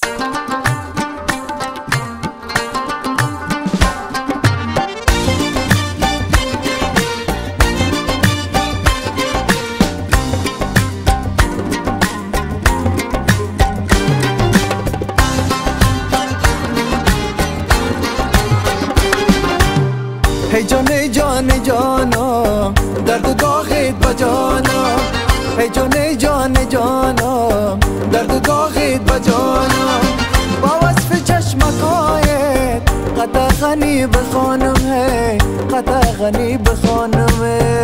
هی جان جان جانم درد داغت با جانم، هی جان جان جانم درد داغت با جانم. با وصف چشمکایت قطع غنی بخوانم، هی قطع غنی بخوانم.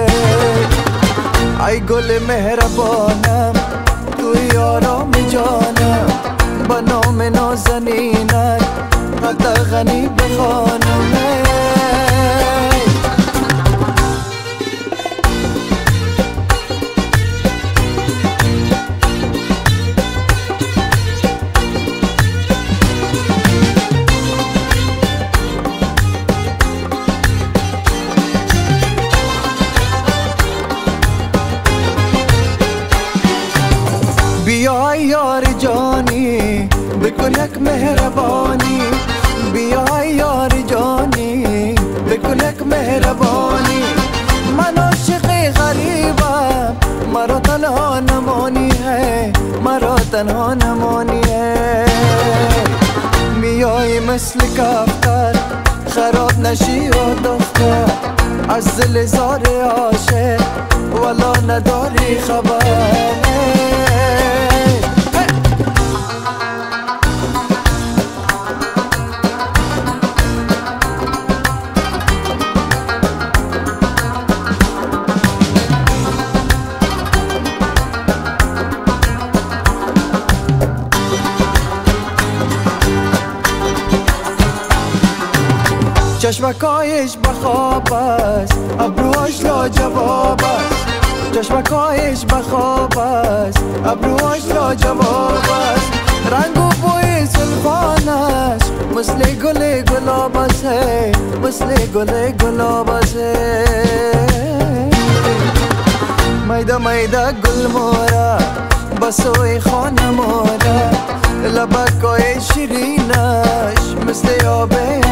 ای گل مهربانم توی آرام جانم، با نام نازنینت قطع غنی بخوانم. بیای یار جانی بکنک مهربانی، بیای یار جانی بکنک مهربانی. من عاشق غریبم مرا تنها نمانی ہے، مرا تنها نمانی ہے. میای مثل کفتر خراب نشی و دختر، از دل زار عاشق والا نداری خبر. چشمکایش بخواب است، ابروهاش لاجواب است. چشمکایش بخواب است، ابروهاش لاجواب است. رنگ و بوی زلفانش مثل گل گلاب است، مثل گل گلاب است. میده میده گل مورا بسوی خانه مورا، لبکای شیرینش مثل آب